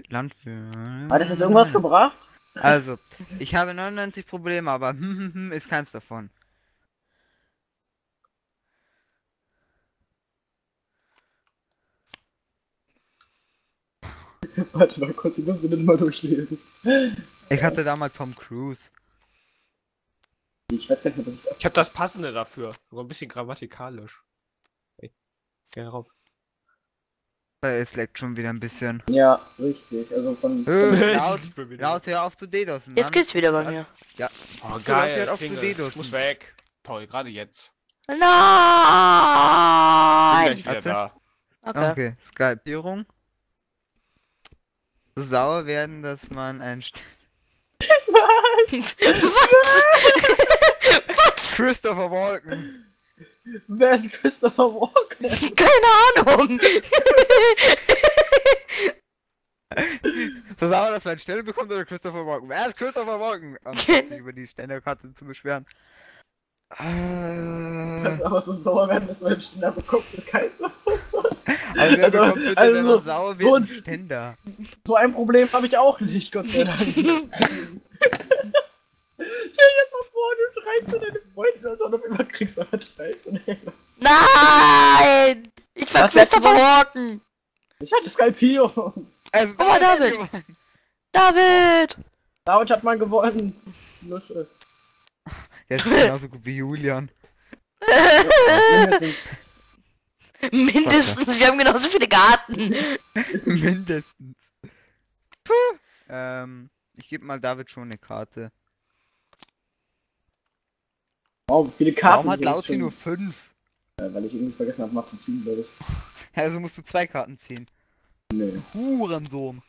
Landwirt. Hat das jetzt irgendwas gebracht? Also, ich habe 99 Probleme, aber ist keins davon. Warte mal kurz, ich muss mir das mal durchlesen. Ich hatte damals Tom Cruise. Ich weiß gar nicht, was ich... Ich habe das Passende dafür. Sogar ein bisschen grammatikalisch. Hey, geh rauf. Es leckt schon wieder ein bisschen. Ja, richtig. Also von... Laut, hör auf zu DDoSen. Jetzt geht's wieder bei mir. Ja. Oh, So, geil. hört auf zu Klingel. Ich DDoSen. muss weg. Toll, gerade jetzt. Bin Nein! gleich wieder Warte. da. Okay. Okay, Skypierung. So sauer werden, dass man ein Christopher Walken. Wer ist Christopher Walken? Keine Ahnung! So sauer, dass man eine Stelle bekommt oder Christopher Walken? Wer ist Christopher Walken? Anstatt sich über die Ständerkarte zu beschweren. Das ist aber so sauer werden, dass man den Ständer bekommt, ist kein so. Also wer Also- bekommt bitte, also wenn man sauer so wird, ein- einen Ständer? So ein Problem habe ich auch nicht, Gott sei Dank. Stell dir jetzt mal vor, du schreibst zu deinen Freunden oder so und auf einmal kriegst du einen Streit. Nein! Ich war Was wärst du Christopher wohl? Walken! Ich hatte Skalpierung. Also, Oh, David! David! David hat mal gewonnen. Lusche. Der ist genauso gut wie Julian. Mindestens, wir haben genauso viele Garten. Mindestens. Puh. Ich gebe mal David schon eine Karte. Oh, wie viele Karten. Warum hat sind Lauti schon? nur 5? Weil ich irgendwie vergessen habe, zu ziehen, glaube ich. Also musst du 2 Karten ziehen. Nee. Hurensohn.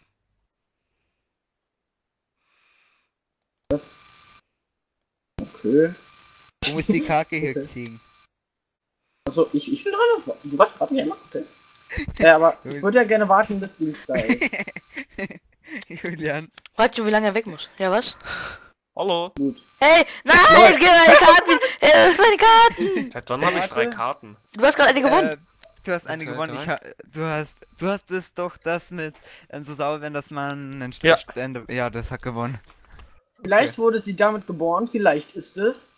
Okay. Du musst die Karte hier ziehen. Also ich bin dran. Du warst gerade nicht immer? Okay. Ja, aber ich würde ja gerne warten, bis du da ist. Julian. Warte, wie lange er weg muss. Ja, was? Hallo. Gut. Hey, nein, gib meine Karten! Das ist meine Karten! Seit wann habe ich Warte. 3 Karten? Du hast gerade eine gewonnen. Du hast eine Eins, gewonnen. zwei, Du hast es doch das mit so sauer werden, dass man einen Ja. Ständer. Ja, das hat gewonnen. Vielleicht wurde sie damit geboren, vielleicht ist es.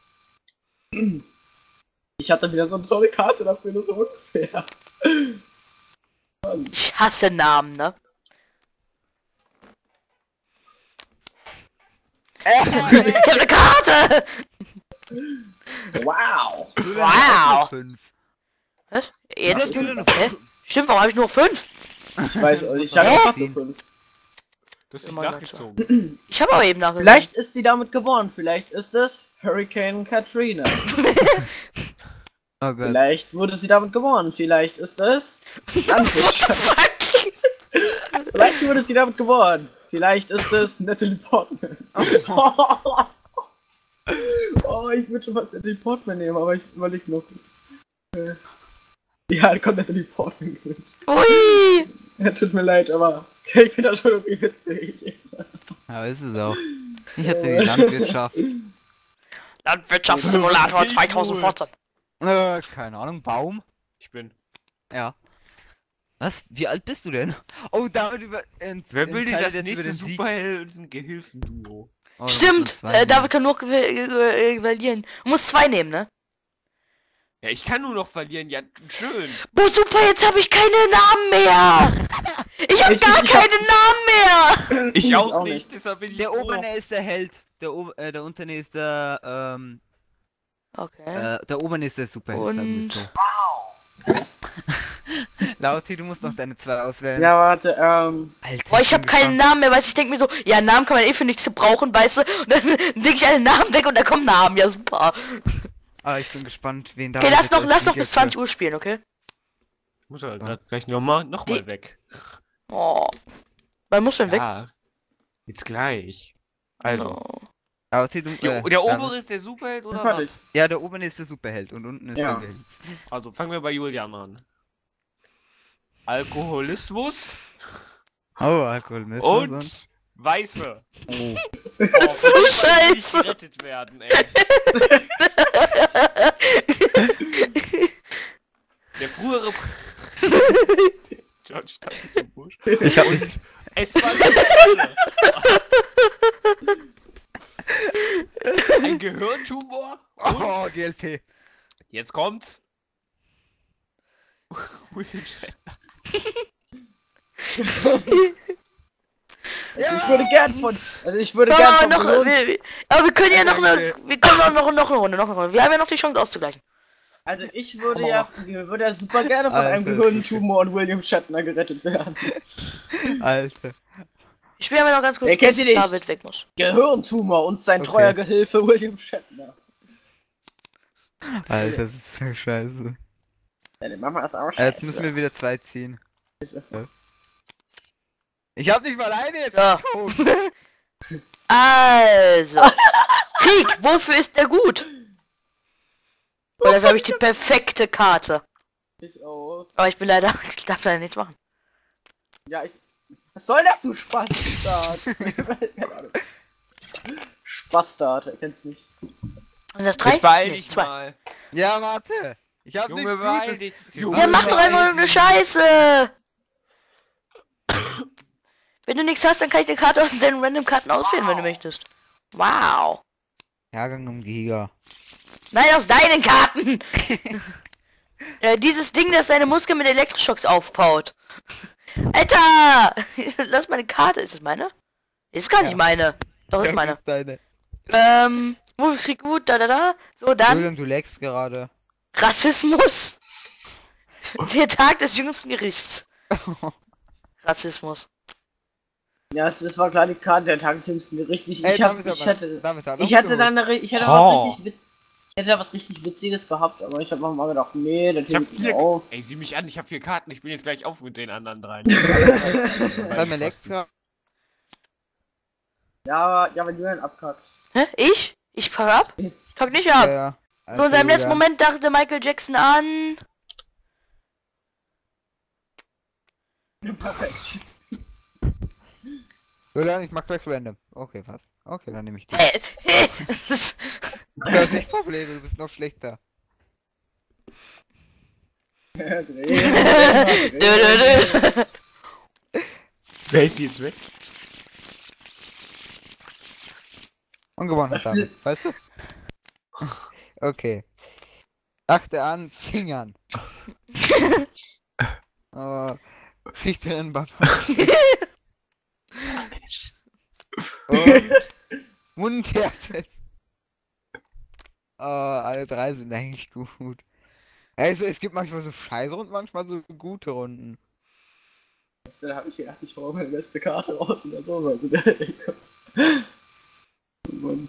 Ich hatte wieder so eine tolle Karte dafür, nur so ungefähr. Ich hasse Namen, ne? Ich hab eine Karte! Wow! Wow! 5. Was? Jetzt? Hä? Stimmt, warum habe ich nur 5? Ich weiß, ich hatte Hä? fast nur 5. Du hast dich Immer nachgezogen. Ich habe aber eben nachgeguckt. Vielleicht ist sie damit geboren, vielleicht ist es Hurricane Katrina. Oh Gott. Vielleicht wurde sie damit geboren, vielleicht ist es Landwirtschaft. Vielleicht wurde sie damit geboren, vielleicht ist es Natalie Portman. Oh, ich würde schon was Natalie Portman nehmen, aber ich überlege noch. Ja, kommt Natalie Portman gewinnt. Ui! Ja, tut mir leid, aber ich finde das schon irgendwie witzig. Ja, ist es auch. Ich hatte die Landwirtschaft. Landwirtschaftssimulator 2014. Keine Ahnung, Baum? Ich bin. Ja. Was? Wie alt bist du denn? Oh, damit Wer will dir entscheidet das jetzt nächste über den Sieg? Superhelden-Gehilfen-Duo? Oh, Stimmt, zwei David kann nur verlieren. Du musst 2 nehmen, ne? Ja, ich kann nur noch verlieren, ja, schön. Boah, super, jetzt habe ich keine Namen mehr! Ich habe Ich- gar ich hab- keine Namen mehr! Ich auch nicht, deshalb bin ich Der froh. obere ist der Held. Der untere ist der, Okay. der obere ist der Superheld, sagen wir Und- so. Lauti, du musst noch deine 2 auswählen. Ja, warte, Alter. Boah, ich habe keinen Namen mehr, weißt du, ich denke mir so, ja, Namen kann man eh für nichts gebrauchen, weißt du? Und dann denke ich alle Namen weg und dann kommen Namen, ja super. Ah, ich bin gespannt, wen da. Okay, lass noch bis 20 Uhr spielen, okay? Ich muss halt grad gleich noch mal weg. Oh. Wann musst du denn weg? Ja, jetzt gleich. Also, Oh. Lauti, du, der David. obere ist der Superheld oder fertig. was? Ja, der obere ist der Superheld und unten ist Ja. der Held. Also, fangen wir bei Julian an. Alkoholismus Oh, Alkoholismus. und Weiße. Oh. Oh, So scheiße. gerettet werden, ey. Der frühere George W. Bush. Ich hab Es war eine Ein Gehirntumor. Und Oh, GLP. jetzt kommt's. William Shatner. Also ich würde gern von... Also ich würde Oh, gern von noch, aber wir können ja noch eine... Wir können noch eine Runde, noch eine Runde. Wir haben ja noch die Chance auszugleichen. Also ich würde ja super gerne von einem Alter, Gehirntumor und William Shatner gerettet werden. Alter. Ich spiele mir noch ganz kurz, Wer kennt bis sie nicht? David weg muss. Gehirntumor und sein Okay. treuer Gehilfe William Shatner. Alter, das ist so scheiße. Ja, den machen wir das auch Jetzt müssen wir wieder 2 ziehen. Ich hab nicht mal eine jetzt Ja. gezogen. Also. Krieg, wofür ist der gut? Weil dafür habe ich die perfekte Karte. Ich auch. Aber ich bin leider... Ich darf leider nichts machen. Ja, was soll das, du Spastard? Spastard, er kennt's nicht. Und das 3? Jetzt beeil Nee, dich 2. mal. Ja, warte. Ich hab Junge, nichts beeil Gutes. dich. Junge, Ja, mach doch beeil einfach nur eine dich. Scheiße! Wenn du nichts hast, dann kann ich die Karte aus den random Karten auswählen, wenn du möchtest. Wow. Jahrgang um Giga. Nein, aus deinen Karten! Dieses Ding, das seine Muskeln mit Elektroschocks aufbaut. Alter! Lass meine Karte. Ist das meine? Ist gar nicht Ja. meine. Doch, ist Ja, meine. das ist deine. Wo krieg gut, da. So, dann. Julian, du lagst gerade. Rassismus. Der Tag des jüngsten Gerichts. Rassismus. Ja, es war klar die Karte der Tagesjüngsten Gericht. Ich hätte David da was richtig Witziges gehabt, aber ich habe mal gedacht, nee, das Ich hab hebt 4. auf. Ey, sieh mich an, ich hab 4 Karten. Ich bin jetzt gleich auf mit den anderen 3. Mir lagst gerade. Ja, wenn Julian abkackt. Hä? Ich? Ich pack ab? Ich pack nicht ab. Ja. Nur in seinem letzten Moment dachte Michael Jackson an. Perfekt. Julian, ich mach gleich random. Okay, was? Okay, dann nehme ich die. Du Du hast nicht Probleme, du bist noch schlechter. Wer Wer ist jetzt weg? Und gewonnen hat damit, weißt du? Okay. Achte an Fingern. Oh, Richterin Baba. Und Mundherpes. Oh, alle 3 sind eigentlich gut. Also es gibt manchmal so Scheiße und manchmal so gute Runden. Da habe ich gedacht, ich hau meine beste Karte raus oder so. Also, Mann.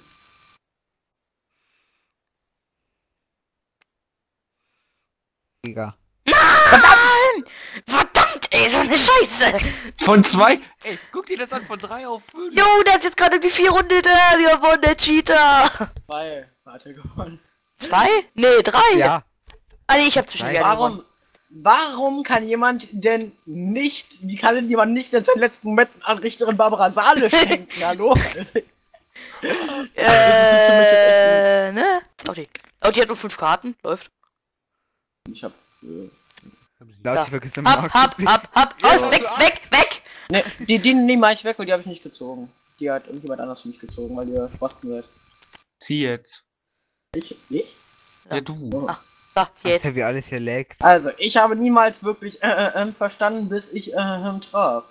Egal. Verdammt, ey, so eine Scheiße! Von 2? Ey, guck dir das an, von 3 auf 5. Jo, der hat jetzt gerade die 4 Runde gewonnen, der Cheater! 2 hat er gewonnen. 2? Nee, 3! Ja. Ah, nee, ich hab zwischen Nein. Warum kann jemand denn nicht, wie kann denn jemand nicht in seinen letzten Momenten an Richterin Barbara Saale schenken? Hallo? Also, ne? Oh, die hat nur 5 Karten, läuft. ich hab, Laut, Ja. ich vergesse Hab, aus, Ja, weg, du weg! ne, die mach ich weg, weil die habe ich nicht gezogen. Die hat irgendjemand anders für mich gezogen, weil ihr Spasten seid. Zieh jetzt. Ich? Ja, du. Oh. So, jetzt. Alter, wie alles hier laggt. Also, ich habe niemals wirklich verstanden, bis ich traf.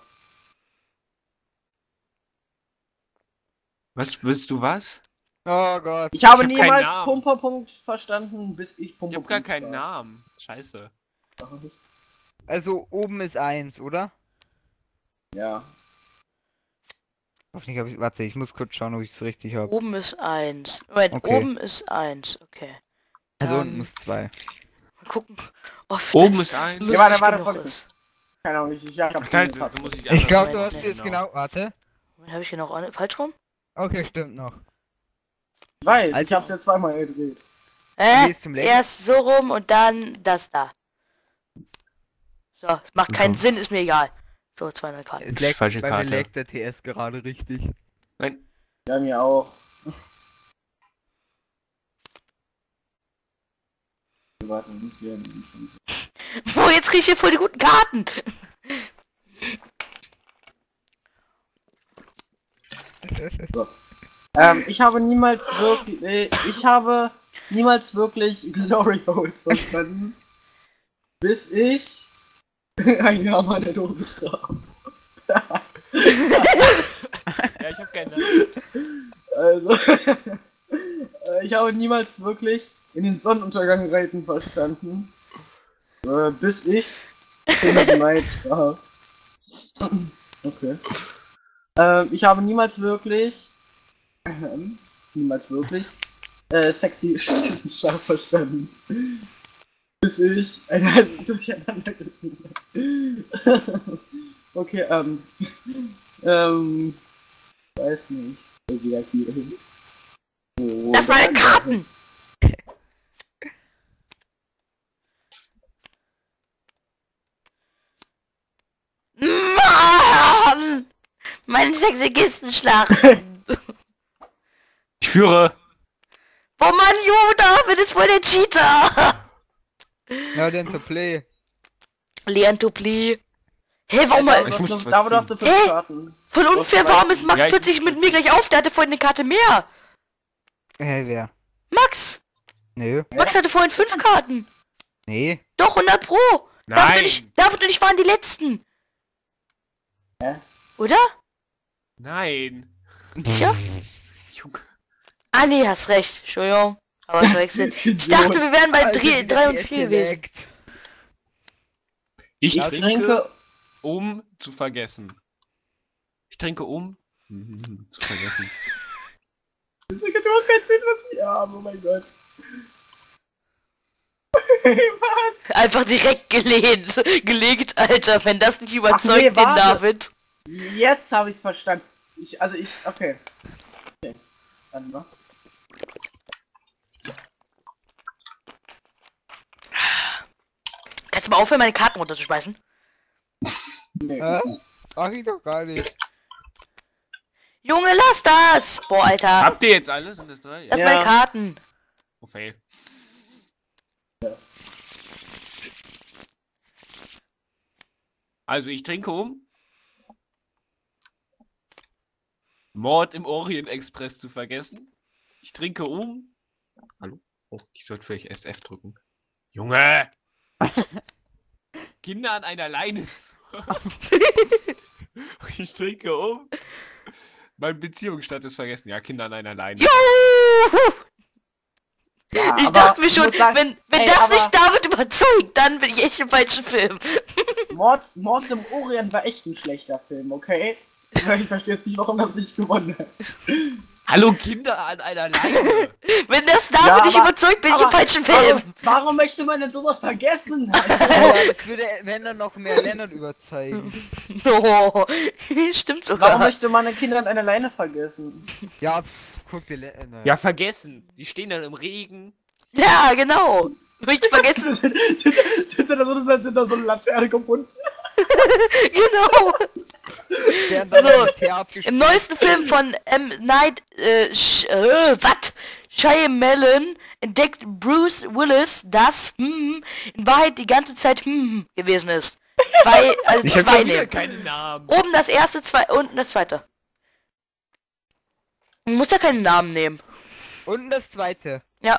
Was, willst du was? Oh Gott. Ich habe hab keinen niemals Namen. Pumperpunkt verstanden, bis ich Ich Pumperpunkt hab gar keinen traf. Namen. Scheiße. Also oben ist 1, oder? Ja. Hoffentlich habe ich. Warte, ich muss kurz schauen, ob ich es richtig habe. Oben ist 1. Moment, Okay. oben ist 1, okay. Also unten muss 2. Mal gucken, ob Oben das ist 1. lustig Ja, warte, genug warte. ist. Keine Ahnung, ich hab Ach, scheiße, da muss ich Ich glaube, anders du machen. hast jetzt genau. Warte. Habe ich hier noch eine, falsch rum? Okay, stimmt noch. Ich weiß, ich Alter. hab's ja zweimal gedreht. Gehst zum Lenken. Erst so rum und dann das da. So, es macht keinen Sinn, ist mir egal. So, 200 Karten. Es laggt, Falsche bei mir Karte. laggt der TS gerade richtig. Nein. Ja, mir auch. Wir warten nicht hier. Oh, jetzt krieg ich hier voll die guten Karten. Ich habe niemals wirklich Glory Holes verstanden. Bis ich ein Jahr mal in der Dose traf. Ja, ich hab keine. Also, ich habe niemals wirklich in den Sonnenuntergang reiten verstanden. Bis ich Night traf. Okay. Ich habe niemals wirklich sexy Schießen scharf verstanden. Bis ich ein halbes Durcheinander gesehen habe. Okay, weiß nicht. Wieder hier hin. Oh, Das waren Karten! Mann! Mein sexy Kistenschlag! Ich führe. Oh Mann, David ist voll der Cheater! Ja, then to play. Leon to play. Hey, warum mal? Ich muss Da hast du 5 Hey! Karten. Voll unfair, warum ist Max Ja, ich- plötzlich mit mir gleich auf? Der hatte vorhin eine Karte mehr. Hey, wer? Max! Nö. Max hatte vorhin 5 Karten. Nee. Doch, 100 Pro. Nein! David und ich waren die Letzten. Hä? Oder? Nein! Ja? Junge. Ah, nee, hast recht. Entschuldigung. Aber verwechselt. Ich dachte, wir wären bei 3 und 4 gewesen. Ich Ich trinke, trinke. um zu vergessen. Ich trinke, um zu vergessen. Das ergibt überhaupt keinen Sinn, was ich habe. Oh mein Gott. Einfach direkt gelegt, Alter. Wenn das nicht überzeugt, nee, den warte. David. Jetzt habe ich's verstanden. Okay. Okay. Warte mal. Kannst du mal aufhören, meine Karten runterzuschmeißen? Nee. Mach ich doch gar nicht. Junge, lass das! Boah, Alter. Habt ihr jetzt alle? Sind das 3? Lass Ja. meine Karten. Oh, fail. Also ich trinke um Mord im Orient Express zu vergessen. Ich trinke um. Hallo? Oh, ich sollte vielleicht SF drücken. Junge! Kinder an einer Leine. Ich trinke um. Mein Beziehungsstatus vergessen. Ja, Kinder an einer Leine. Juhu! Ja, Ich aber dachte mir ich schon, muss sagen, wenn ey, das aber nicht David überzeugt, dann bin ich echt im falschen Film. Mord im Orient war echt ein schlechter Film, okay? Ich verstehe jetzt nicht, warum das nicht gewonnen hat. Hallo, Kinder an einer Leine. Wenn das David Ja, nicht aber- überzeugt, bin ich im aber- falschen Film. Warum möchte man denn sowas vergessen? Ja, das würde, wenn dann noch mehr Ländern überzeugen. Oh, stimmt Warum sogar. möchte man ein Kind an einer Leine vergessen? Ja, guck dir Länder. Ja, vergessen. Die stehen dann im Regen. Ja, genau. Nicht vergessen. Sind da so eine Laterne gebunden? Genau. Werden dann Also, mit Teer abgespielt. Im neuesten Film von M. Night, Shyamalan entdeckt Bruce Willis, dass in Wahrheit die ganze Zeit gewesen ist. Also Ich hab zwei schon wieder nehmen. keinen Namen. Oben das erste, unten das zweite. Man muss ja keinen Namen nehmen. Und das zweite. Ja.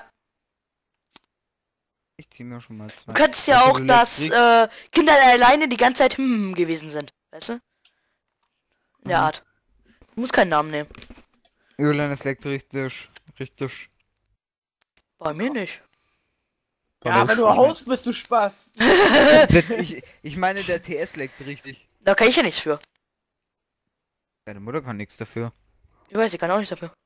Ich zieh mir schon mal zwei. Du kannst ja Also auch, dass Kinder alleine die ganze Zeit gewesen sind. Weißt du? In der Art. Du musst keinen Namen nehmen. Julian, das leckt richtig. Richtig. Bei mir nicht. Ja, wenn du Host bist, du Spaß. Ich meine, der TS leckt richtig. Da kann ich ja nichts für. Deine Mutter kann nichts dafür. Ich weiß, ich kann auch nichts dafür.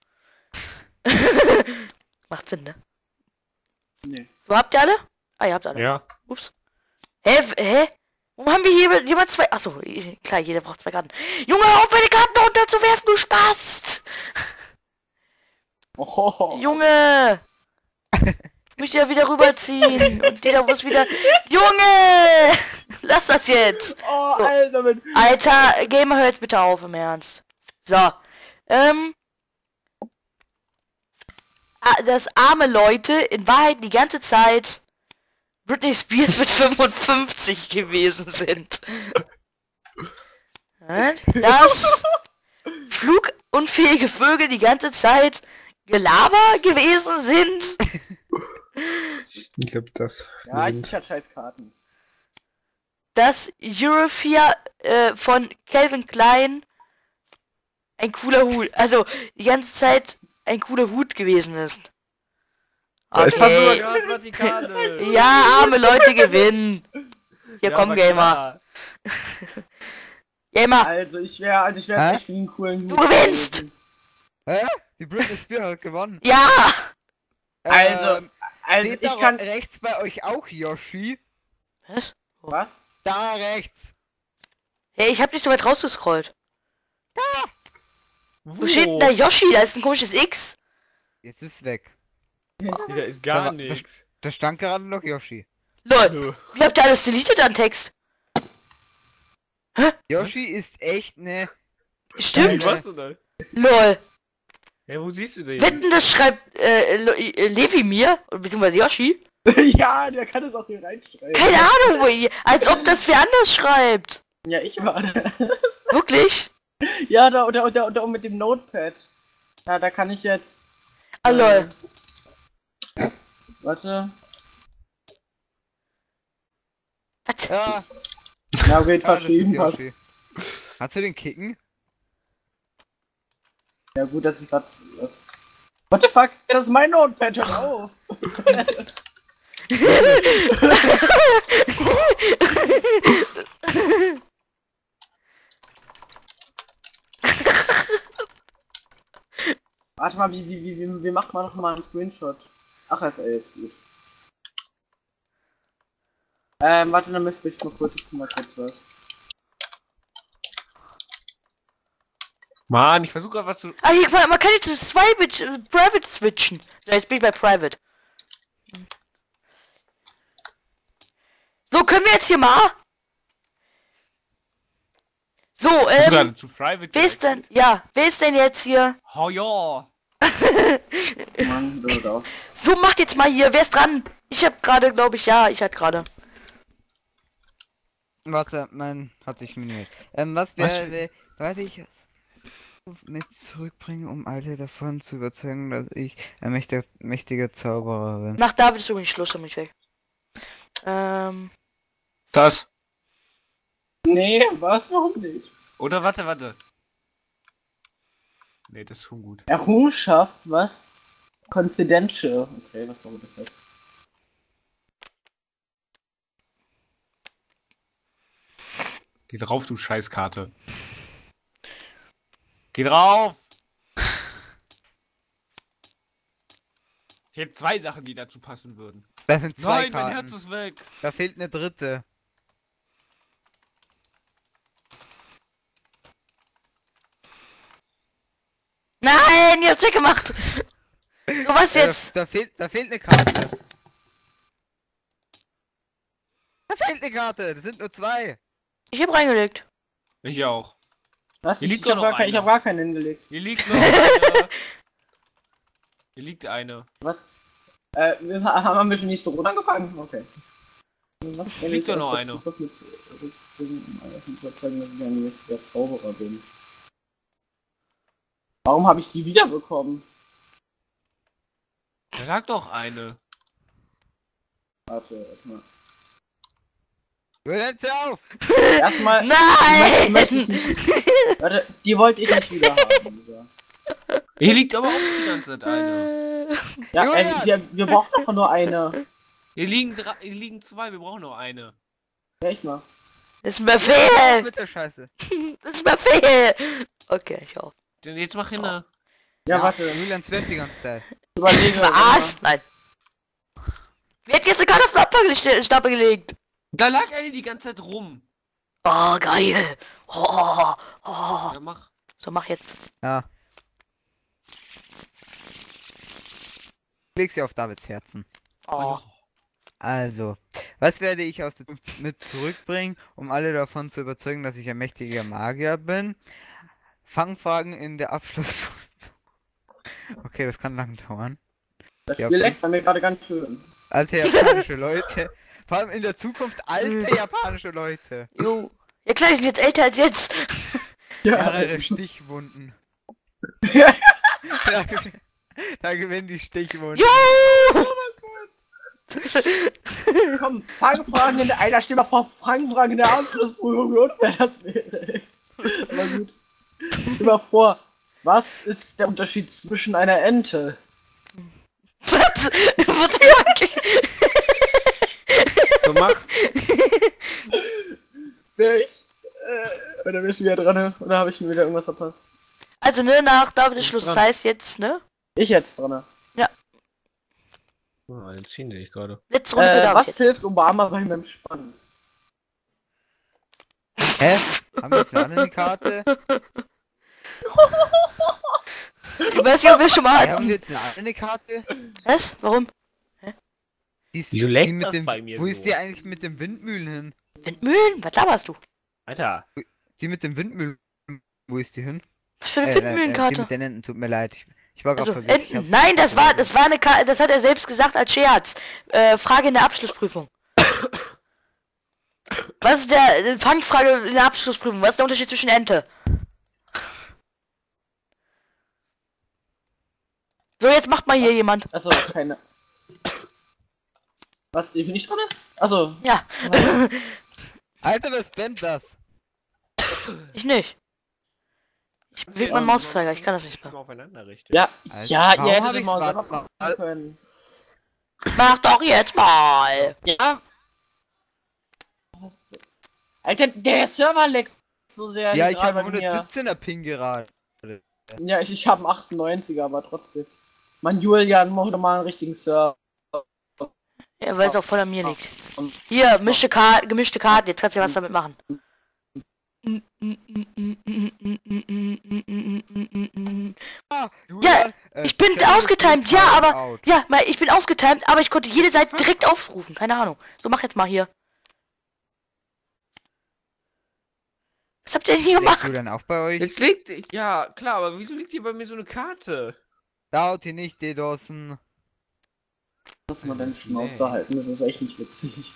Macht Sinn, ne? Nee. So, habt ihr alle? Ah, ihr habt alle. Ja. Ups. Hä? Warum haben wir hier jemand zwei? Achso, klar, jeder braucht 2 Karten. Junge, hör auf, meine Karten runterzuwerfen, du Spaß! Oh. Junge! Ich möchte ja wieder rüberziehen. Und jeder muss wieder... Junge! Lass das jetzt! Oh, So. Alter, wenn... Alter, Gamer, hör jetzt bitte auf, im Ernst. So. Dass arme Leute in Wahrheit die ganze Zeit Britney Spears mit 55 gewesen sind. Das unfähige Vögel die ganze Zeit Gelaber gewesen sind. Ich glaube das. Ja, ich hab scheiß Karten. Dass Eurosphere von Calvin Klein ein cooler Hut, also die ganze Zeit ein cooler Hut gewesen ist. Es passt sogar Okay. gerade Vatikane. Ja, arme Leute gewinnen. Hier Ja, komm, aber Gamer. klar. Gamer, Also ich wäre Hä? echt für einen coolen Du Hut gewinnst! gewesen. Hä? Die Britney Spears hat gewonnen. ja! Also Steht ich da kann... rechts bei euch auch Yoshi? Was? Was? Da rechts. Hey, ich hab nicht so weit rausgescrollt. Wo Wo? steht denn da Yoshi? Da ist ein komisches X. Jetzt ist es weg. Ja, da ist Da gar war- nichts. Da stand gerade noch Yoshi. Lol, wie habt ihr alles deleted an Text? Yoshi ist echt ne. Stimmt. Was denn da? Lol. Ja, wo siehst du den? Wetten, das schreibt Levi mir, beziehungsweise Yoshi. Ja, der kann es auch hier reinschreiben. Keine Ahnung, als ob das wer anders schreibt. Ja, ich war da. Wirklich? Ja, da mit dem Notepad. Ja, da kann ich jetzt... Ah, lol. Warte. Was? Ja, Ja, wird das ist verschrieben, passt. Yoshi. Hast du den Kicken? Ja gut, dass ich grad... Was? What the fuck? Das ist mein Notepad, hört auf! Warte mal, wie macht man noch mal einen Screenshot? Ach, F11, gut. Warte, dann möchte ich mal kurz was. Mann, ich versuche gerade was zu. Ah, hier, man kann jetzt zu Private switchen. So, jetzt bin ich bei Private. So, können wir jetzt hier mal? So, Bist du dann zu Private? wer ist denn, ja, wer ist denn jetzt hier? Oh ja. Mann, das auch. So, macht jetzt mal hier, wer ist dran? Ich hab gerade, glaube ich, ja, ich hatte gerade. Warte, mein hat sich minimiert. Was wäre, warte ich mit zurückbringen, um alle davon zu überzeugen, dass ich ein mächtiger Zauberer bin. Nach David ist übrigens Schluss, um mich weg. Das. Nee, was? Warum nicht? Oder warte. Nee, das ist schon gut. Errungenschaft, was? Confidential. Okay, was soll das heißt? Geh drauf, du Scheißkarte. Geh drauf! Ich hätte zwei Sachen, die dazu passen würden. Das sind zwei Nein, mein Karten. Herz ist weg. Da fehlt eine dritte. Nein, ihr habt's weggemacht. So, was jetzt? Da fehlt eine Karte. Da fehlt eine Karte. Das sind nur zwei. Ich hab reingelegt. Ich auch. Was? Hier liegt Ich hab doch noch gar kein, ich einer. hab gar keinen hingelegt. Hier liegt noch eine. Hier liegt eine. Was? Haben wir schon nächste Runde angefangen? Okay. Was wenn Liegt ich doch noch erst eine. dazu mit zurückbringen, um alles zu überzeugen, dass ich ein richtiger Zauberer bin? Warum habe ich die wiederbekommen? Da lag doch eine. Warte, erstmal. Hör jetzt auf! Erstmal. Nein! Warte, die wollte ich nicht wieder haben. Lisa. Hier liegt aber auch die ganze Zeit eine. Ja, Julian! wir brauchen doch nur eine. Hier liegen zwei, wir brauchen noch eine. Ja, ich mal. Das ist ein Befehl! Mit der Scheiße. Das ist ein Befehl! Okay, ich auch. Denn jetzt mach hin. Ne? Ja, warte. Julians wird die ganze Zeit. Überlege. Was? Nein. Wer hat jetzt eine Karte auf den Stapel gelegt? Da lag eine die ganze Zeit rum. Oh, geil. Oh. Ja, mach. So, mach jetzt. Ja. Leg sie auf Davids Herzen. Oh. Also, was werde ich aus der Zukunft mit zurückbringen, um alle davon zu überzeugen, dass ich ein mächtiger Magier bin? Fangfragen in der Abschluss. Okay, das kann lang dauern. Das Ja, Spiel leckt bei mir gerade ganz schön. Alte japanische Leute. Vor allem in der Zukunft alte japanische Leute. Jo. Ja klar, die sind jetzt älter als jetzt. Mehrere Stichwunden. Da gewinnen die Stichwunde. Jo! Komm, Fangfragen in der... Einer steht mal vor Fangfragen in der Abschlussprüfung und wer das wäre. Aber gut. Stell mal vor, was ist der Unterschied zwischen einer Ente? Was? So mach. Wer ich? Oder bist du wieder dran? Oder habe ich mir wieder irgendwas verpasst? Also, ne, nach David ist Schluss. Das dran. heißt jetzt, ne? Ich jetzt dran. Oh, den ziehen die gerade. Letzte Runde für David Was jetzt. hilft Obama beim Entspannen? Hä? Haben wir jetzt eine andere Karte? Ich weiß nicht, ob wir schon mal Haben hatten. wir jetzt eine andere Karte? Was? Warum? Die ist, Wieso leckt mit das dem, bei mir Wo so? ist die eigentlich mit den Windmühlen hin? Windmühlen? Was laberst du? Alter. Die mit den Windmühlen. Wo ist die hin? Was für eine Die Windmühlenkarte? mit den Enten, tut mir leid. Ich war gerade Also, verwirrt. Ich Enten. hab's Nein, nicht das war eine Karte, das hat er selbst gesagt als Scherz. Frage in der Abschlussprüfung. Was ist der Fangfrage in der Abschlussprüfung? Was ist der Unterschied zwischen Ente? So, jetzt macht mal hier jemand. Achso, keine. Was, ich bin nicht dran? Achso. Ja, Alter, was bennt das? ich nicht. Ich bewege meinen Mauszeiger, ich kann das nicht mehr. Aufeinander richten. Ja, Alter, ja, warum ihr hab hättet ich's mal warte selber mal. können. Mach doch jetzt mal! Ja. Alter, der Server leckt so sehr. Ja, hier ich habe gerade bei mir. 117er Ping gerade. Ja, ich habe einen 98er, aber trotzdem. Mein Julian macht doch mal einen richtigen Server. Ja, weil es auch voll an mir liegt. Hier, gemischte Karten, jetzt kannst du ja was damit machen. Ah, Ja, ich bin ausgetimed, ja, aber... Out. Ja, ich bin ausgetimed, aber ich konnte jede Seite direkt aufrufen. Keine Ahnung. So, mach jetzt mal hier. Was habt ihr denn hier Legst gemacht? du dann auch bei euch? Jetzt liegt. Ja, klar, aber wieso liegt hier bei mir so eine Karte? Dauert hier nicht, DDoSen. Muss man den Schnauze halten, das ist echt nicht witzig.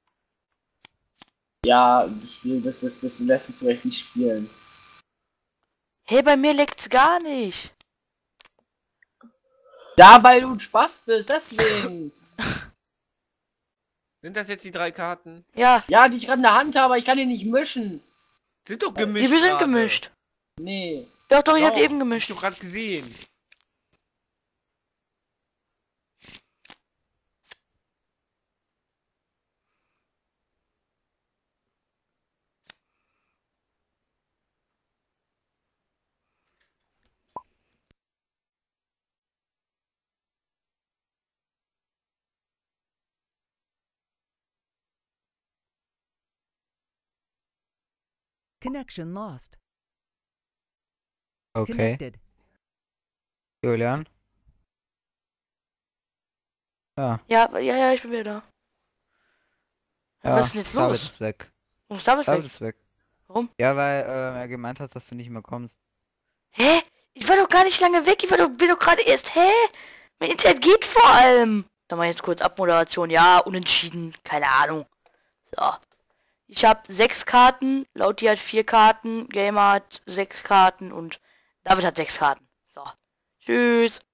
Ja, das lässt sich echt nicht spielen. Hey, bei mir leckt's gar nicht. Ja, weil du ein Spaß bist, deswegen. Sind das jetzt die 3 Karten? Ja, Ja, die ich gerade in der Hand habe, aber ich kann die nicht mischen. Sind doch die gemischt. wir sind gerade. gemischt. Nee. Doch, doch, ihr habt Doch, eben Hab gemischt. ich doch gerade gesehen. Connection lost. Okay. Connected. Julian? Ja. Ja, ich bin wieder da. Ja, Was ist denn jetzt David los? ist weg. Warum ist David David weg? ist weg. Warum? Ja, weil er gemeint hat, dass du nicht mehr kommst. Hä? Ich war doch gar nicht lange weg. Ich bin doch gerade erst... Hä? Mein Internet geht vor allem. Dann mal jetzt kurz Abmoderation. Ja, unentschieden. Keine Ahnung. So. Ich habe 6 Karten. Lauti hat 4 Karten. Gamer hat 6 Karten. Und David hat 6 Karten. So. Tschüss.